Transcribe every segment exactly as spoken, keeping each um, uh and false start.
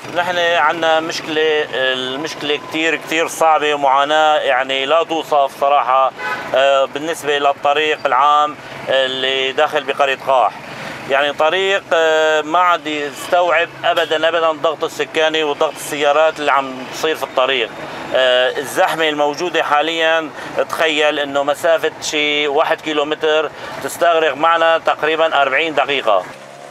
نحن عندنا مشكلة، المشكلة كثير كثير صعبة ومعاناة يعني لا توصف صراحة بالنسبة للطريق العام اللي داخل بقرية قاح. يعني طريق ما عاد يستوعب ابدا ابدا الضغط السكاني وضغط السيارات اللي عم تصير في الطريق. الزحمه الموجوده حاليا، تخيل انه مسافه شي واحد كيلومتر تستغرق معنا تقريبا أربعين دقيقه.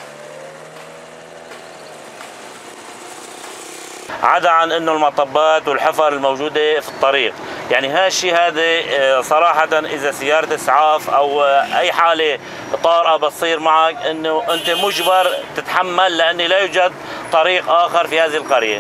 عدا عن انه المطبات والحفر الموجوده في الطريق، يعني هالشيء هذا صراحه اذا سياره اسعاف او اي حاله طارئه بتصير معك انه انت مجبر تتحمل، لان لا يوجد طريق اخر في هذه القريه.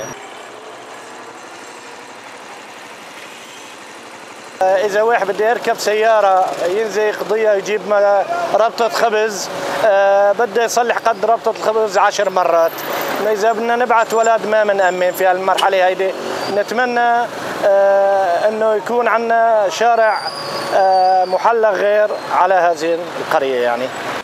إذا واحد بده يركب سيارة ينزل يقضيها يجيب ربطة خبز، أه بده يصلح قد ربطة الخبز عشر مرات. إذا بدنا نبعث ولد ما بنأمن في المرحلة هيدي. نتمنى أه إنه يكون عندنا شارع أه محلق غير على هذه القرية يعني.